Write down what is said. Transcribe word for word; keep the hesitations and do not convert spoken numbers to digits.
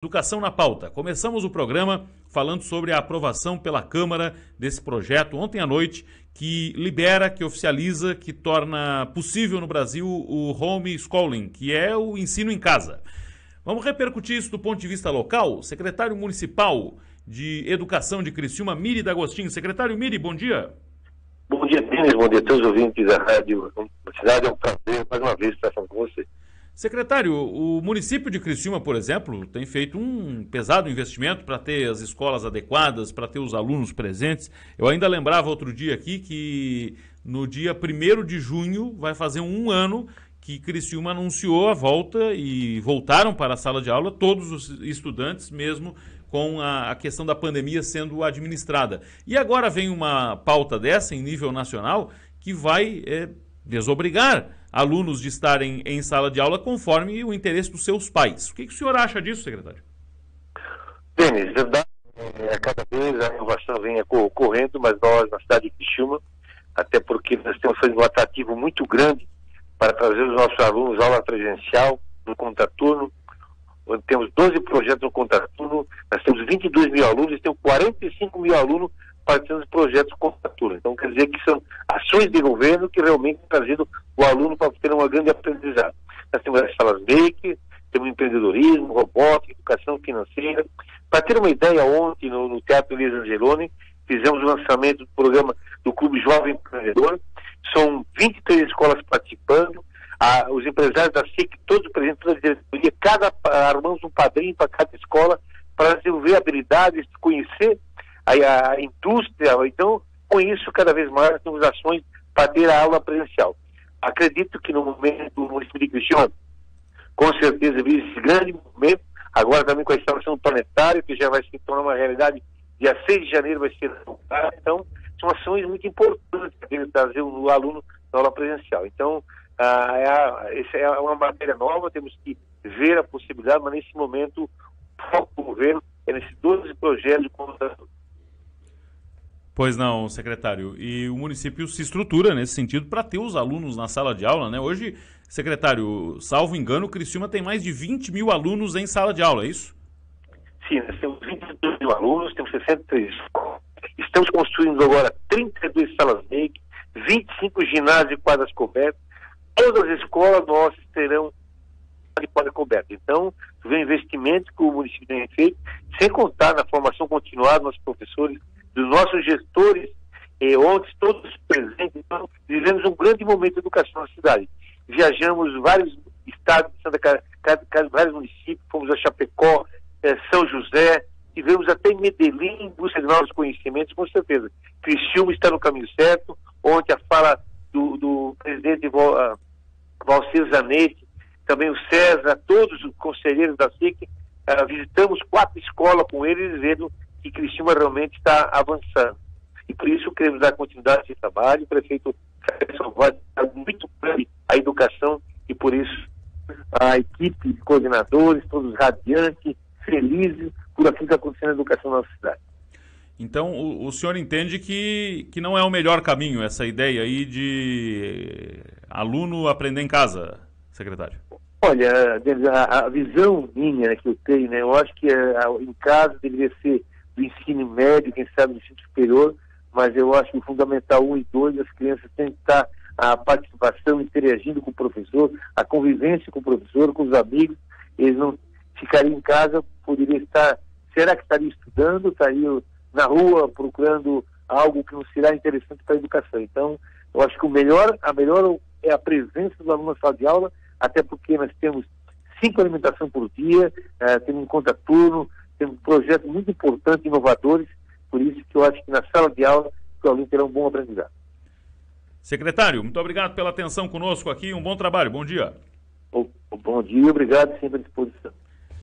Educação na Pauta. Começamos o programa falando sobre a aprovação pela Câmara desse projeto ontem à noite, que libera, que oficializa, que torna possível no Brasil o homeschooling, que é o ensino em casa. Vamos repercutir isso do ponto de vista local. Secretário Municipal de Educação de Criciúma, Miri D'Agostinho. Secretário Miri, bom dia. Bom dia, Denis. Bom dia a todos os ouvintes da Rádio Cidade. É um prazer, mais uma vez, estar falando com você. Secretário, o município de Criciúma, por exemplo, tem feito um pesado investimento para ter as escolas adequadas, para ter os alunos presentes. Eu ainda lembrava outro dia aqui que no dia primeiro de junho vai fazer um ano que Criciúma anunciou a volta e voltaram para a sala de aula todos os estudantes, mesmo com a, a questão da pandemia sendo administrada. E agora vem uma pauta dessa em nível nacional que vai é, desobrigar alunos de estarem em sala de aula conforme o interesse dos seus pais. O que, que o senhor acha disso, secretário? Denis, verdade, é, cada vez a inovação vem ocorrendo, mas nós, na cidade de Criciúma, até porque nós temos feito um atrativo muito grande para trazer os nossos alunos à aula presencial, no contraturno. Temos doze projetos no contraturno, nós temos vinte e dois mil alunos e temos quarenta e cinco mil alunos participando dos projetos contraturno. Então, quer dizer que são ações de governo que realmente têm trazido o aluno para ter uma grande aprendizagem. Nós temos as salas make, temos empreendedorismo, robótica, educação financeira. Para ter uma ideia, ontem no, no Teatro Luiz Angeloni, fizemos o lançamento do programa do Clube Jovem Empreendedor. São vinte e três escolas participando. Ah, os empresários da S I C, todos presentes, toda a diretoria, cada, armamos um padrinho para cada escola para desenvolver habilidades, conhecer a, a indústria. Então, com isso, cada vez mais temos ações para ter a aula presencial. Acredito que no momento do município de Criciúma, com certeza, vive esse grande momento, agora também com a instalação planetária, que já vai se tornar uma realidade, dia seis de janeiro vai ser. Então, são ações muito importantes para trazer o aluno na aula presencial. Então, ah, é, a, essa é uma matéria nova, temos que ver a possibilidade, mas nesse momento, o foco do governo é nesses doze projetos de computação. Pois não, secretário. E o município se estrutura nesse sentido para ter os alunos na sala de aula, né? Hoje, secretário, salvo engano, o Criciúma tem mais de vinte mil alunos em sala de aula, é isso? Sim, nós temos vinte e dois mil alunos, temos sessenta e três escolas. Estamos construindo agora trinta e duas salas make, vinte e cinco ginásios e quadras cobertas. Todas as escolas nossas terão de quadra coberta. Então, vem investimento que o município tem feito, sem contar na formação continuada dos nossos professores, dos nossos gestores, eh, ontem todos presentes. Então, vivemos um grande momento de educação na cidade. Viajamos vários estados de Santa Catarina, vários municípios, fomos a Chapecó, eh, São José, tivemos até em Medellín em busca de novos conhecimentos, com certeza. Criciúma está no caminho certo. Ontem a fala do, do presidente Val, uh, Valcir Zanetti, também o César, todos os conselheiros da S I C, uh, visitamos quatro escolas com eles, vendo que Criciúma realmente está avançando. E por isso queremos dar continuidade a esse trabalho. O prefeito vai dar muito grande a educação e por isso a equipe de coordenadores, todos radiantes, felizes por aquilo que está acontecendo na educação na nossa cidade. Então, o, o senhor entende que, que não é o melhor caminho essa ideia aí de aluno aprender em casa, secretário? Olha, a, a visão minha, né, que eu tenho, né, eu acho que a, em casa deveria ser do ensino médio, quem sabe do ensino superior, mas eu acho que o fundamental um e dois, as crianças têm que estar a participação, interagindo com o professor, a convivência com o professor, com os amigos. Eles não ficariam em casa, poderiam estar, será que estariam estudando, estariam na rua procurando algo que não será interessante para a educação. Então, eu acho que o melhor, a melhor é a presença do aluno na sala de aula, até porque nós temos cinco alimentações por dia, uh, temos um contraturno, temos projetos muito importantes, inovadores, por isso que eu acho que na sala de aula o aluno terá um bom aprendizado. Secretário, muito obrigado pela atenção conosco aqui, um bom trabalho, bom dia. Bom, bom dia, obrigado, sempre à disposição.